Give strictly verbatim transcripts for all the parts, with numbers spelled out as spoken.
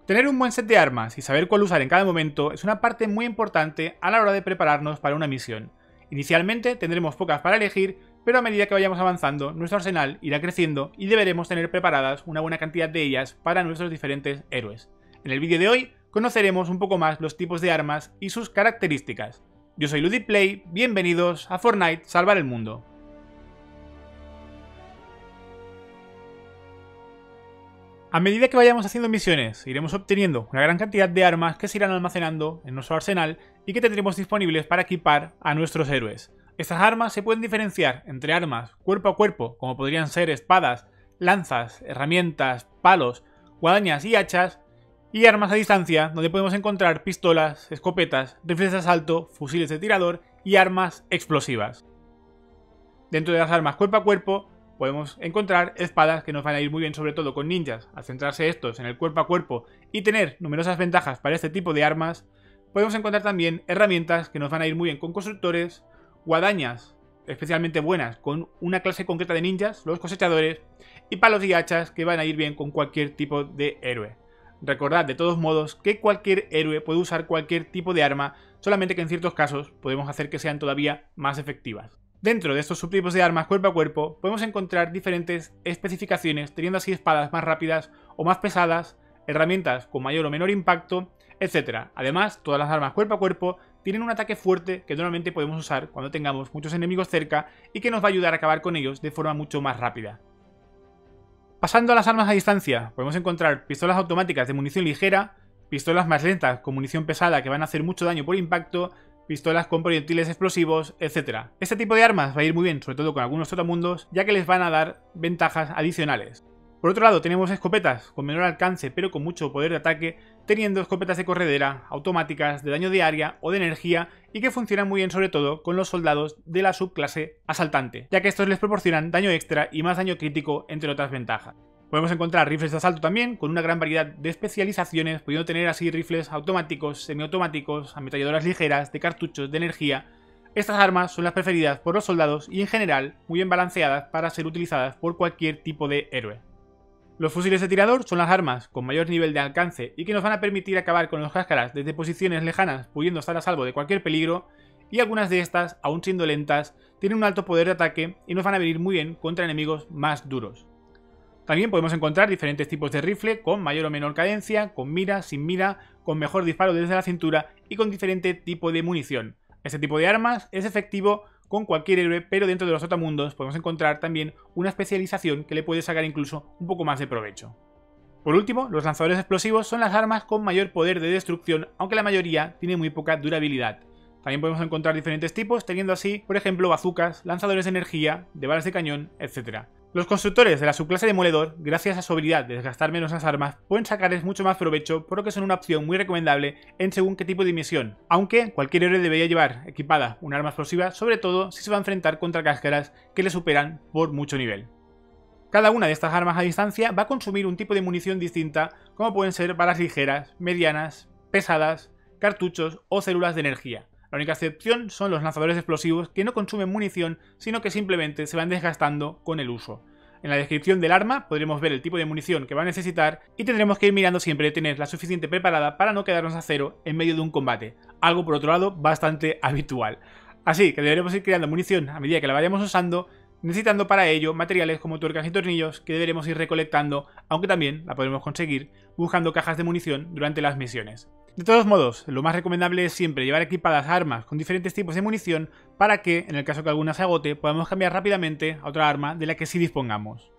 Tener un buen set de armas y saber cuál usar en cada momento es una parte muy importante a la hora de prepararnos para una misión. Inicialmente tendremos pocas para elegir, pero a medida que vayamos avanzando, nuestro arsenal irá creciendo y deberemos tener preparadas una buena cantidad de ellas para nuestros diferentes héroes. En el vídeo de hoy conoceremos un poco más los tipos de armas y sus características. Yo soy Ludiplay, bienvenidos a Fortnite Salvar el Mundo. A medida que vayamos haciendo misiones, iremos obteniendo una gran cantidad de armas que se irán almacenando en nuestro arsenal y que tendremos disponibles para equipar a nuestros héroes. Estas armas se pueden diferenciar entre armas cuerpo a cuerpo, como podrían ser espadas, lanzas, herramientas, palos, guadañas y hachas, y armas a distancia, donde podemos encontrar pistolas, escopetas, rifles de asalto, fusiles de tirador y armas explosivas. Dentro de las armas cuerpo a cuerpo, podemos encontrar espadas que nos van a ir muy bien sobre todo con ninjas, al centrarse estos en el cuerpo a cuerpo y tener numerosas ventajas para este tipo de armas. Podemos encontrar también herramientas que nos van a ir muy bien con constructores, guadañas especialmente buenas con una clase concreta de ninjas, los cosechadores, y palos y hachas que van a ir bien con cualquier tipo de héroe. Recordad de todos modos que cualquier héroe puede usar cualquier tipo de arma, solamente que en ciertos casos podemos hacer que sean todavía más efectivas. Dentro de estos subtipos de armas cuerpo a cuerpo podemos encontrar diferentes especificaciones, teniendo así espadas más rápidas o más pesadas, herramientas con mayor o menor impacto, etcétera. Además, todas las armas cuerpo a cuerpo tienen un ataque fuerte que normalmente podemos usar cuando tengamos muchos enemigos cerca y que nos va a ayudar a acabar con ellos de forma mucho más rápida. Pasando a las armas a distancia, podemos encontrar pistolas automáticas de munición ligera, pistolas más lentas con munición pesada que van a hacer mucho daño por impacto, pistolas con proyectiles explosivos, etcétera. Este tipo de armas va a ir muy bien, sobre todo con algunos trotamundos, ya que les van a dar ventajas adicionales. Por otro lado, tenemos escopetas con menor alcance pero con mucho poder de ataque, teniendo escopetas de corredera, automáticas, de daño de área o de energía y que funcionan muy bien sobre todo con los soldados de la subclase asaltante, ya que estos les proporcionan daño extra y más daño crítico, entre otras ventajas. Podemos encontrar rifles de asalto también, con una gran variedad de especializaciones, pudiendo tener así rifles automáticos, semiautomáticos, ametralladoras ligeras, de cartuchos, de energía. Estas armas son las preferidas por los soldados y en general muy bien balanceadas para ser utilizadas por cualquier tipo de héroe. Los fusiles de tirador son las armas con mayor nivel de alcance y que nos van a permitir acabar con los cáscaras desde posiciones lejanas, pudiendo estar a salvo de cualquier peligro, y algunas de estas, aun siendo lentas, tienen un alto poder de ataque y nos van a venir muy bien contra enemigos más duros. También podemos encontrar diferentes tipos de rifle con mayor o menor cadencia, con mira, sin mira, con mejor disparo desde la cintura y con diferente tipo de munición. Este tipo de armas es efectivo con cualquier héroe, pero dentro de los trotamundos podemos encontrar también una especialización que le puede sacar incluso un poco más de provecho. Por último, los lanzadores explosivos son las armas con mayor poder de destrucción, aunque la mayoría tiene muy poca durabilidad. También podemos encontrar diferentes tipos, teniendo así, por ejemplo, bazucas, lanzadores de energía, de balas de cañón, etcétera. Los constructores de la subclase Demoledor, gracias a su habilidad de desgastar menos las armas, pueden sacarles mucho más provecho, por lo que son una opción muy recomendable en según qué tipo de misión, aunque cualquier héroe debería llevar equipada un arma explosiva, sobre todo si se va a enfrentar contra cáscaras que le superan por mucho nivel. Cada una de estas armas a distancia va a consumir un tipo de munición distinta, como pueden ser balas ligeras, medianas, pesadas, cartuchos o células de energía. La única excepción son los lanzadores explosivos, que no consumen munición, sino que simplemente se van desgastando con el uso. En la descripción del arma podremos ver el tipo de munición que va a necesitar y tendremos que ir mirando siempre tener la suficiente preparada para no quedarnos a cero en medio de un combate, algo por otro lado bastante habitual. Así que deberemos ir creando munición a medida que la vayamos usando, necesitando para ello materiales como tuercas y tornillos que deberemos ir recolectando, aunque también la podremos conseguir buscando cajas de munición durante las misiones. De todos modos, lo más recomendable es siempre llevar equipadas armas con diferentes tipos de munición para que, en el caso que alguna se agote, podamos cambiar rápidamente a otra arma de la que sí dispongamos.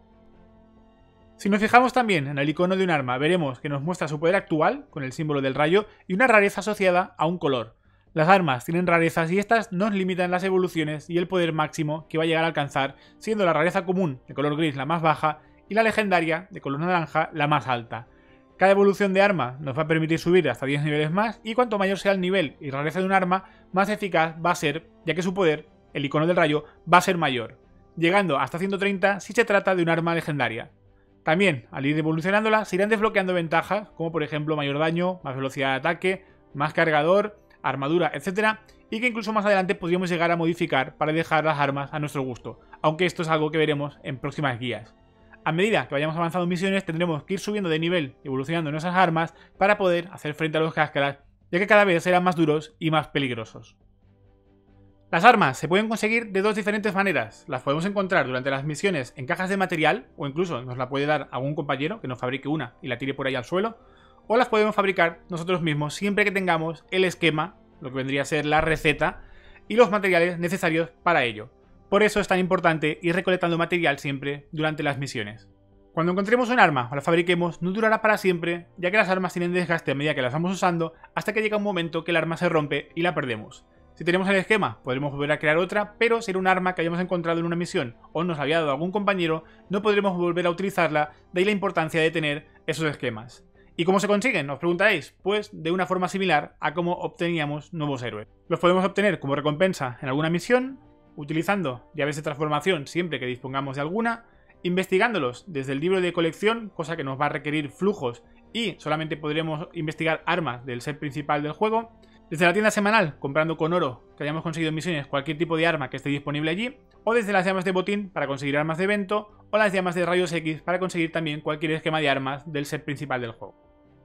Si nos fijamos también en el icono de un arma, veremos que nos muestra su poder actual, con el símbolo del rayo, y una rareza asociada a un color. Las armas tienen rarezas y estas nos limitan las evoluciones y el poder máximo que va a llegar a alcanzar, siendo la rareza común de color gris la más baja y la legendaria de color naranja la más alta. Cada evolución de arma nos va a permitir subir hasta diez niveles más y cuanto mayor sea el nivel y rareza de un arma, más eficaz va a ser, ya que su poder, el icono del rayo, va a ser mayor, llegando hasta ciento treinta si se trata de un arma legendaria. También, al ir evolucionándola, se irán desbloqueando ventajas, como por ejemplo mayor daño, más velocidad de ataque, más cargador, armadura, etcétera, y que incluso más adelante podríamos llegar a modificar para dejar las armas a nuestro gusto, aunque esto es algo que veremos en próximas guías. A medida que vayamos avanzando en misiones tendremos que ir subiendo de nivel y evolucionando nuestras armas para poder hacer frente a los cáscaras, ya que cada vez serán más duros y más peligrosos. Las armas se pueden conseguir de dos diferentes maneras. Las podemos encontrar durante las misiones en cajas de material, o incluso nos la puede dar algún compañero que nos fabrique una y la tire por ahí al suelo, o las podemos fabricar nosotros mismos siempre que tengamos el esquema, lo que vendría a ser la receta, y los materiales necesarios para ello. Por eso es tan importante ir recolectando material siempre durante las misiones. Cuando encontremos un arma o la fabriquemos, no durará para siempre, ya que las armas tienen desgaste a medida que las vamos usando, hasta que llega un momento que el arma se rompe y la perdemos. Si tenemos el esquema, podremos volver a crear otra, pero si era un arma que hayamos encontrado en una misión o nos había dado algún compañero, no podremos volver a utilizarla, de ahí la importancia de tener esos esquemas. ¿Y cómo se consiguen? Os preguntaréis. Pues de una forma similar a cómo obteníamos nuevos héroes. Los podemos obtener como recompensa en alguna misión, utilizando llaves de transformación siempre que dispongamos de alguna, investigándolos desde el libro de colección, cosa que nos va a requerir flujos y solamente podremos investigar armas del set principal del juego, desde la tienda semanal, comprando con oro que hayamos conseguido en misiones cualquier tipo de arma que esté disponible allí, o desde las llamas de botín para conseguir armas de evento, o las llamas de rayos X para conseguir también cualquier esquema de armas del set principal del juego.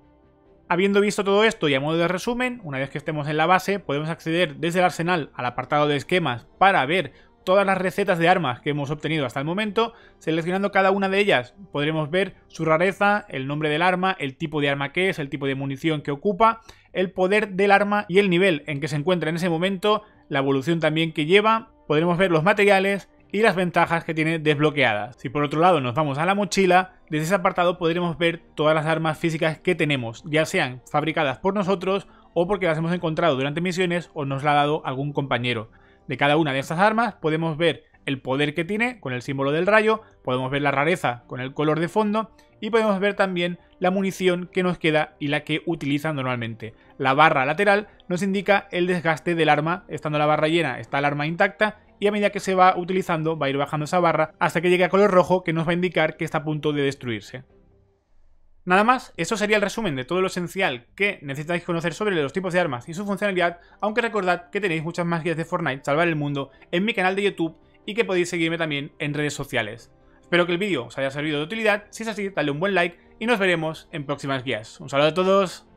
Habiendo visto todo esto y a modo de resumen, una vez que estemos en la base, podemos acceder desde el arsenal al apartado de esquemas para ver todas las recetas de armas que hemos obtenido hasta el momento. Seleccionando cada una de ellas podremos ver su rareza, el nombre del arma, el tipo de arma que es, el tipo de munición que ocupa, el poder del arma y el nivel en que se encuentra en ese momento, la evolución también que lleva. Podremos ver los materiales y las ventajas que tiene desbloqueadas. Si por otro lado nos vamos a la mochila, desde ese apartado podremos ver todas las armas físicas que tenemos, ya sean fabricadas por nosotros o porque las hemos encontrado durante misiones o nos la ha dado algún compañero. De cada una de estas armas podemos ver el poder que tiene con el símbolo del rayo, podemos ver la rareza con el color de fondo y podemos ver también la munición que nos queda y la que utilizan normalmente. La barra lateral nos indica el desgaste del arma, estando la barra llena está el arma intacta y a medida que se va utilizando va a ir bajando esa barra hasta que llegue a color rojo, que nos va a indicar que está a punto de destruirse. Nada más, eso sería el resumen de todo lo esencial que necesitáis conocer sobre los tipos de armas y su funcionalidad, aunque recordad que tenéis muchas más guías de Fortnite Salvar el Mundo en mi canal de YouTube y que podéis seguirme también en redes sociales. Espero que el vídeo os haya servido de utilidad, si es así, dale un buen like y nos veremos en próximas guías. Un saludo a todos.